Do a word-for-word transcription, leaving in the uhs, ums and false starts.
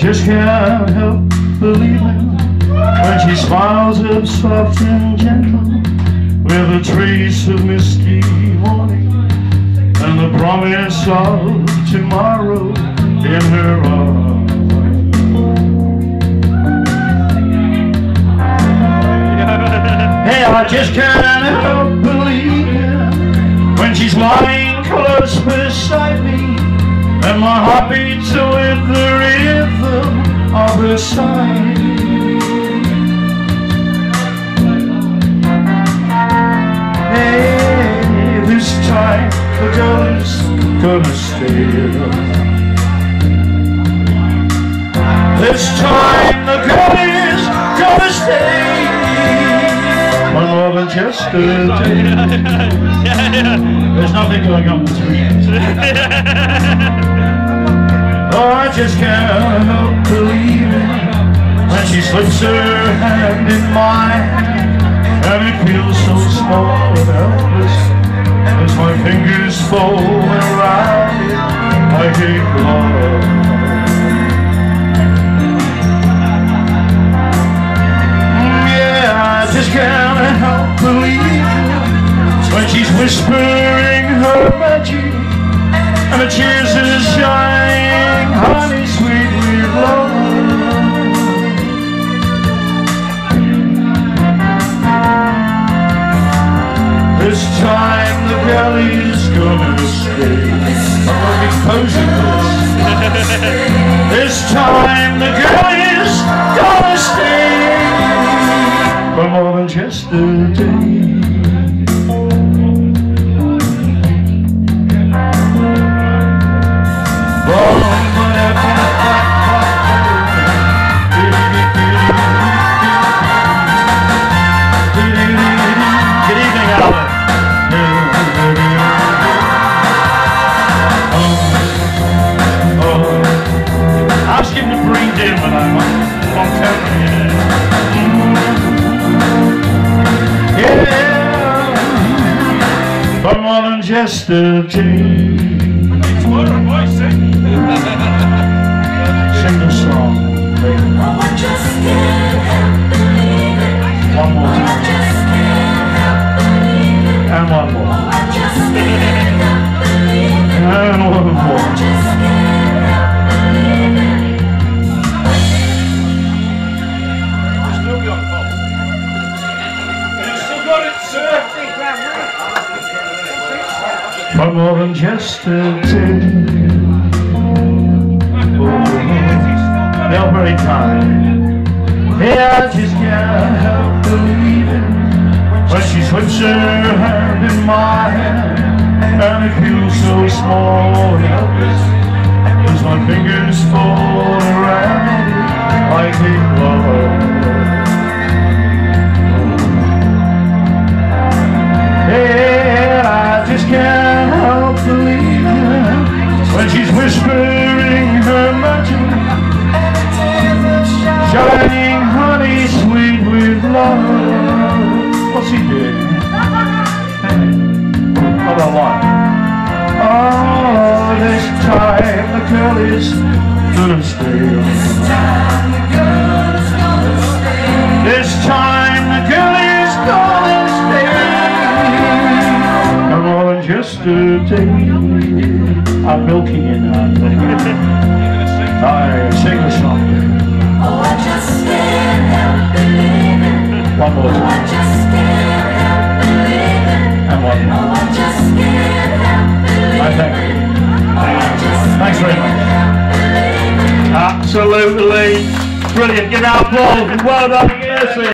just can't help believing when she smiles up soft and gentle, with a trace of misty morning and the promise of tomorrow in her arms. Hey, I just can't help believing when she's lying close beside me, and my heart beats with the rhythm of her sigh. Hey, this time the girl is gonna stay. This time the girl is gonna stay. For more than just a day. There's nothing going on between us. Oh, I just can't help believing when she slips her hand in mine, and it feels so small and helpless as my fingers fall around it. I hate love. Yeah, I just can't help believing when she's whispering her magic, and the tears are shining, honey sweet with love. This time the girl is gonna stay. I'm gonna be posing this. This time the girl is gonna stay for more than just a day. For more than just a day. Sing the song, baby. Oh, I just can't help believing. One more Oh, I just can't help believing. and one more. Oh, I just can't help believing. And one Oh, I more. just can't help believing. Still got it, Bob. You still got it, sir. For more than just a day. Oh, they're very kind. Yeah, I just can't help believing when she slips her hand in my hand, and it feels so small and helpless as my fingers fall around it like a glove. Hey, I just can't help believing when she's whispering her magic, shining honey sweet with love. What's he doing? How about what? Oh, this time the girl is gonna stay. This time the girl is gonna stay. This time the girl is gonna stay. For more than just a day. I'm milking it now. I sing the song. Oh, I just can't help believing. One more Oh, I time. just can't help believing. And one Oh, more. I just can't help believing. I thank you. Oh, I just Thanks very can't much. help believing. Absolutely brilliant. Give it applause. Well done, Kirsty.